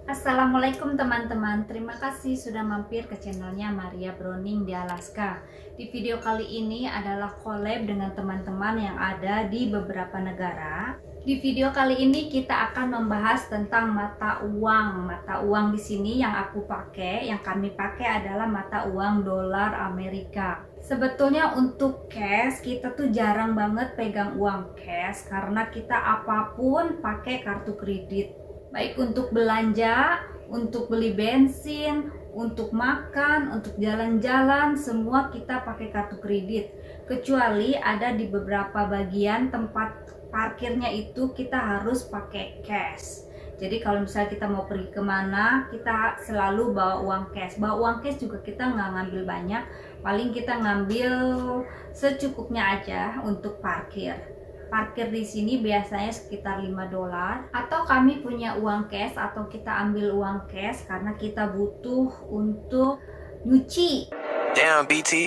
Assalamualaikum teman-teman, terima kasih sudah mampir ke channelnya Maria Browning di Alaska. Di video kali ini adalah collab dengan teman-teman yang ada di beberapa negara. Di video kali ini kita akan membahas tentang mata uang. Mata uang di sini yang aku pakai, yang kami pakai adalah mata uang dolar Amerika. Sebetulnya untuk cash kita tuh jarang banget pegang uang cash karena kita apapun pakai kartu kredit. Baik untuk belanja, untuk beli bensin, untuk makan, untuk jalan-jalan, semua kita pakai kartu kredit. Kecuali ada di beberapa bagian tempat parkirnya itu kita harus pakai cash. Jadi kalau misalnya kita mau pergi kemana, kita selalu bawa uang cash. Bawa uang cash juga kita nggak ngambil banyak, paling kita ngambil secukupnya aja untuk parkir. Parkir di sini biasanya sekitar $5, atau kami punya uang cash atau kita ambil uang cash karena kita butuh untuk nyuci. Damn, BT.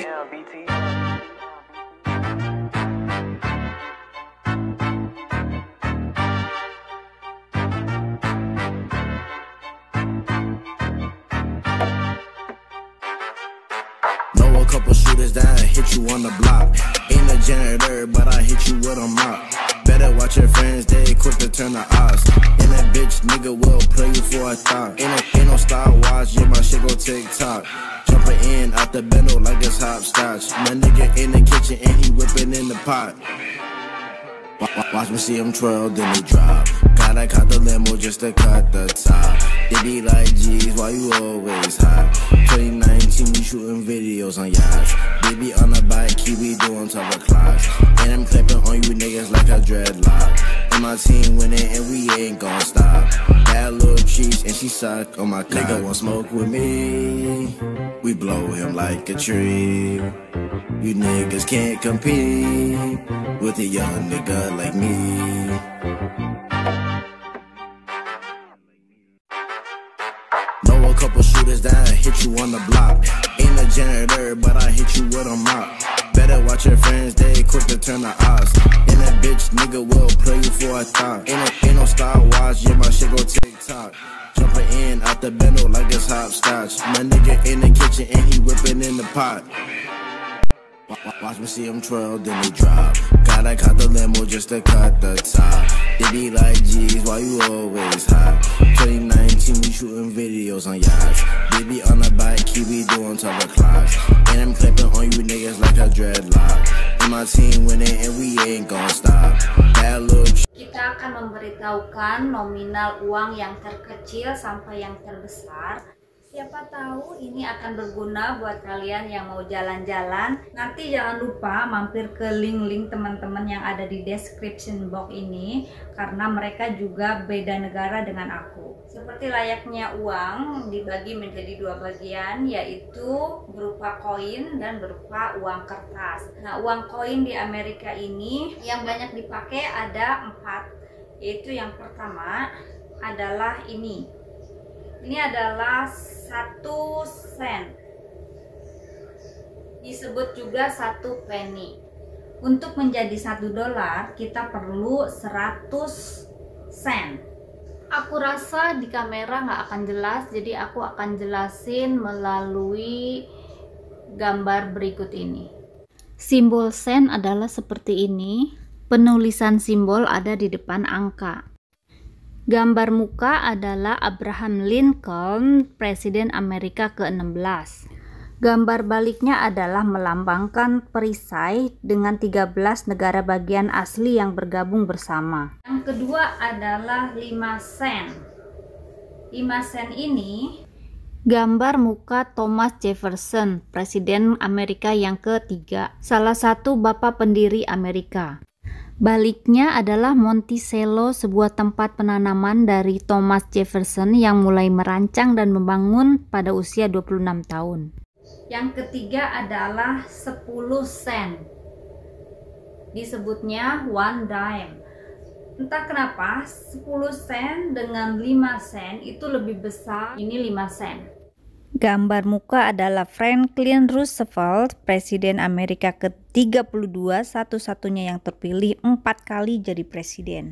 Know a couple shooters that hit you on the block. Ain't a janitor, but I hit you with a mop. Better watch your friends, they quick to turn the odds. And that bitch nigga will play you for a thought. Ain't no Star Watch, yeah, my shit go TikTok. Jumping in out the bendo like it's hopscotch. My nigga in the kitchen and he whipping in the pot. Watch me see him twirl, then they drop. Gotta cut the limo just to cut the top. They be like, geez, why you always hot? 2019, we shooting videos on yachts. Baby on the bike, he be doing top o'clocks. And I'm clipping on you niggas like a dreadlock. And my team winning and we ain't gon' stop. Bad little cheese and she suck on my cock. Nigga want smoke with me, we blow him like a tree. You niggas can't compete with a young nigga like me. Know a couple shooters that hit you on the block. Ain't a janitor, but I hit you with a mop. Better watch your friends, they quick to turn the odds. And that bitch nigga will play you for a thought. Ain't no Star Watch, yeah, my shit go TikTok. Jumping in out the bendo like it's hopscotch. My nigga in the kitchen and he whipping in the pot. Watch me see him twirl, then they drop. Gotta cut the limo just to cut the top. They be like, geez, why you always hot? 2019, we shooting videos on yachts. Baby on the bike, he be doing top o'clocks. And I'm clipping on you niggas like a dreadlock. And my team winning and we ain't gon' stop. Bad little Kita akan memberitahukan nominal uang yang terkecil sampai yang terbesar. Siapa tahu ini akan berguna buat kalian yang mau jalan-jalan. Nanti jangan lupa mampir ke link-link teman-teman yang ada di description box ini, karena mereka juga beda negara dengan aku. Seperti layaknya uang dibagi menjadi dua bagian, yaitu berupa koin dan berupa uang kertas. Nah, uang koin di Amerika ini yang banyak dipakai ada 4, yaitu yang pertama adalah ini. Ini adalah 1 sen, disebut juga 1 penny. Untuk menjadi $1 kita perlu 100 sen. Aku rasa di kamera nggak akan jelas, jadi aku akan jelasin melalui gambar berikut ini. Simbol sen adalah seperti ini. Penulisan simbol ada di depan angka. Gambar muka adalah Abraham Lincoln, Presiden Amerika ke-16. Gambar baliknya adalah melambangkan perisai dengan 13 negara bagian asli yang bergabung bersama. Yang kedua adalah 5 sen. 5 sen ini gambar muka Thomas Jefferson, Presiden Amerika yang ketiga, salah satu bapak pendiri Amerika. Baliknya adalah Monticello, sebuah tempat penanaman dari Thomas Jefferson yang mulai merancang dan membangun pada usia 26 tahun. Yang ketiga adalah 10 sen. Disebutnya one dime. Entah kenapa 10 sen dengan 5 sen itu lebih besar. Ini 5 sen. Gambar muka adalah Franklin Roosevelt, Presiden Amerika ke-32, satu-satunya yang terpilih 4 kali jadi presiden.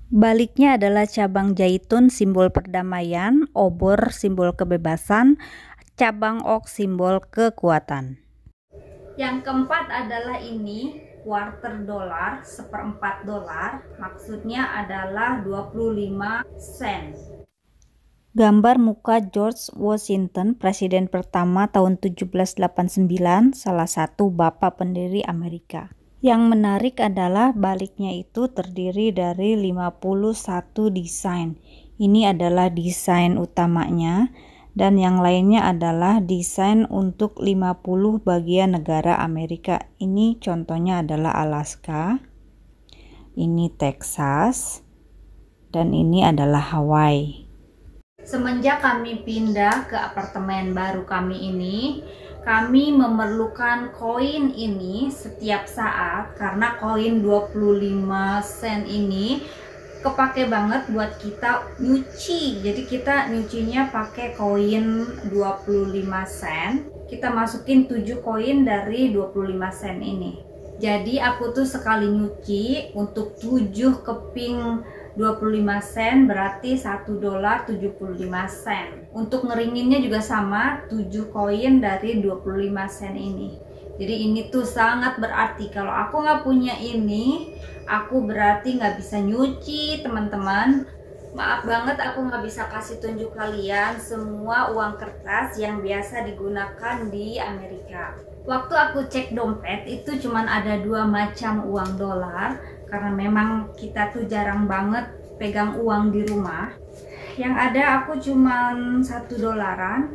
Baliknya adalah cabang zaitun, simbol perdamaian, obor, simbol kebebasan, cabang ok, simbol kekuatan. Yang keempat adalah ini, quarter dolar, seperempat dolar, maksudnya adalah 25 sen. Gambar muka George Washington, presiden pertama tahun 1789, salah satu bapak pendiri Amerika. Yang menarik adalah baliknya itu terdiri dari 51 desain. Ini adalah desain utamanya dan yang lainnya adalah desain untuk 50 bagian negara Amerika. Ini contohnya adalah Alaska, ini Texas, dan ini adalah Hawaii. Semenjak kami pindah ke apartemen baru kami ini, kami memerlukan koin ini setiap saat karena koin 25 sen ini kepake banget buat kita nyuci. Jadi kita nyucinya pakai koin 25 sen. Kita masukin 7 koin dari 25 sen ini. Jadi aku tuh sekali nyuci untuk 7 keping 25 sen berarti 1 dolar 75 sen. Untuk ngeringinnya juga sama, 7 koin dari 25 sen ini. Jadi ini tuh sangat berarti. Kalau aku nggak punya ini, aku berarti nggak bisa nyuci, teman-teman. Maaf banget aku nggak bisa kasih tunjuk kalian semua uang kertas yang biasa digunakan di Amerika. Waktu aku cek dompet itu cuman ada 2 macam uang dolar, karena memang kita tuh jarang banget pegang uang di rumah. Yang ada aku cuman 1 dolaran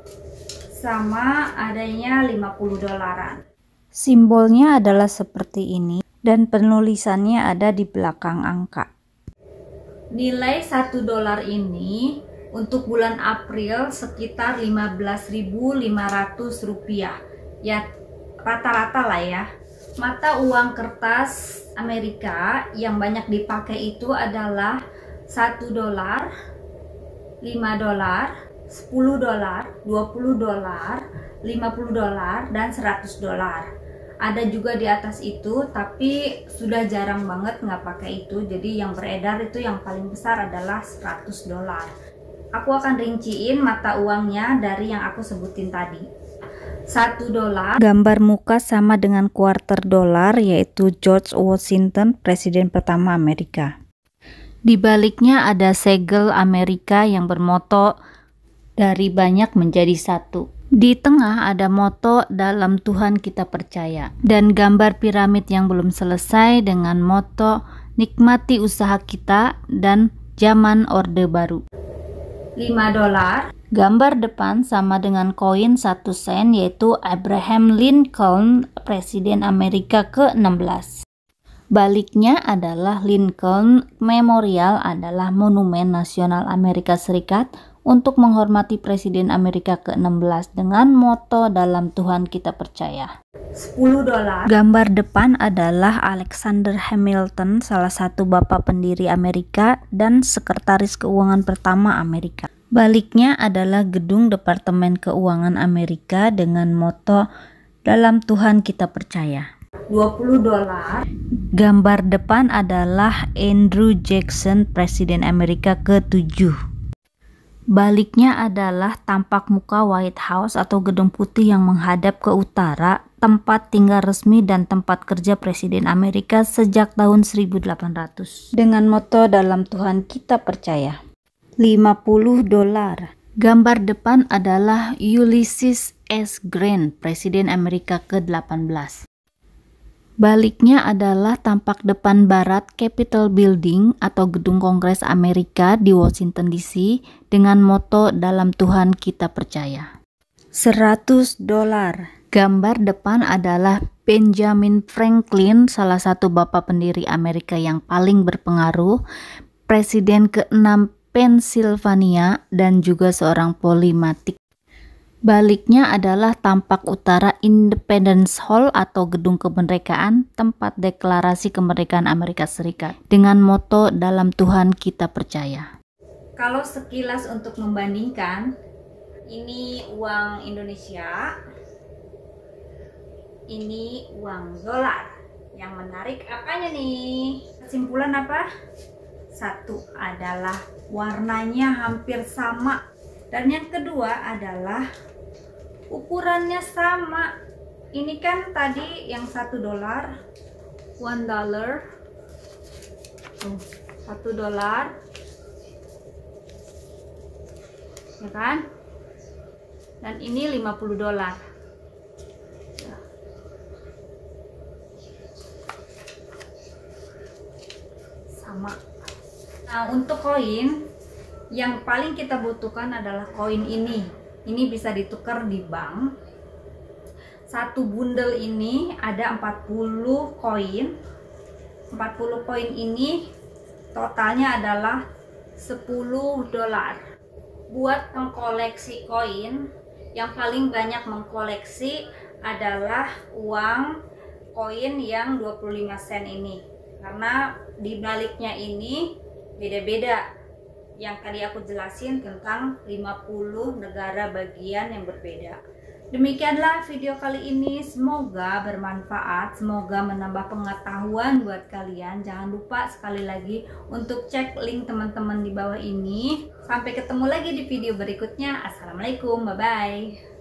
sama adanya 50 dolaran. Simbolnya adalah seperti ini dan penulisannya ada di belakang angka. Nilai 1 dolar ini untuk bulan April sekitar 15.500 rupiah. Ya rata-rata lah ya. Mata uang kertas Amerika yang banyak dipakai itu adalah 1 dolar, 5 dolar, 10 dolar, 20 dolar, 50 dolar, dan 100 dolar. Ada juga di atas itu, tapi sudah jarang banget nggak pakai itu. Jadi yang beredar itu yang paling besar adalah 100 dolar. Aku akan rinciin mata uangnya dari yang aku sebutin tadi. 1 dolar, gambar muka sama dengan quarter dolar, yaitu George Washington, presiden pertama Amerika. Di baliknya ada segel Amerika yang bermoto dari banyak menjadi satu. Di tengah ada moto dalam Tuhan kita percaya. Dan gambar piramid yang belum selesai dengan moto nikmati usaha kita dan zaman Orde Baru. 5 dolar. Gambar depan sama dengan koin 1 sen, yaitu Abraham Lincoln, presiden Amerika ke-16. Baliknya adalah Lincoln Memorial, adalah monumen nasional Amerika Serikat untuk menghormati presiden Amerika ke-16 dengan moto dalam Tuhan kita percaya. 10 dolar. Gambar depan adalah Alexander Hamilton, salah satu bapak pendiri Amerika dan sekretaris keuangan pertama Amerika. Baliknya adalah gedung Departemen Keuangan Amerika dengan moto dalam Tuhan kita percaya. 20 dolar. Gambar depan adalah Andrew Jackson, presiden Amerika ke-7. Baliknya adalah tampak muka White House atau gedung putih yang menghadap ke utara, tempat tinggal resmi dan tempat kerja presiden Amerika sejak tahun 1800. Dengan moto dalam Tuhan kita percaya. 50 dolar. Gambar depan adalah Ulysses S. Grant, presiden Amerika ke-18. Baliknya adalah tampak depan barat Capitol Building atau gedung Kongres Amerika di Washington DC dengan moto dalam Tuhan kita percaya. 100 dolar. Gambar depan adalah Benjamin Franklin, salah satu bapak pendiri Amerika yang paling berpengaruh, presiden ke-6 Pennsylvania dan juga seorang polimatik. Baliknya adalah tampak utara Independence Hall atau gedung kemerdekaan, tempat deklarasi kemerdekaan Amerika Serikat dengan moto dalam Tuhan kita percaya. Kalau sekilas untuk membandingkan, ini uang Indonesia, ini uang dolar. Yang menarik apanya nih? Kesimpulan apa? Satu adalah warnanya hampir sama, dan yang kedua adalah ukurannya sama. Ini kan tadi yang $1, $1, $1, ya kan? Dan ini $50. Sama. Nah, untuk koin yang paling kita butuhkan adalah koin ini. Ini bisa ditukar di bank. Satu bundel ini ada 40 koin. 40 koin ini totalnya adalah $10. Buat mengkoleksi koin, yang paling banyak mengkoleksi adalah uang koin yang 25 sen ini. Karena di baliknya ini beda-beda. Yang tadi aku jelasin tentang 50 negara bagian yang berbeda. Demikianlah video kali ini, semoga bermanfaat, semoga menambah pengetahuan buat kalian. Jangan lupa sekali lagi untuk cek link teman-teman di bawah ini. Sampai ketemu lagi di video berikutnya. Assalamualaikum, bye-bye.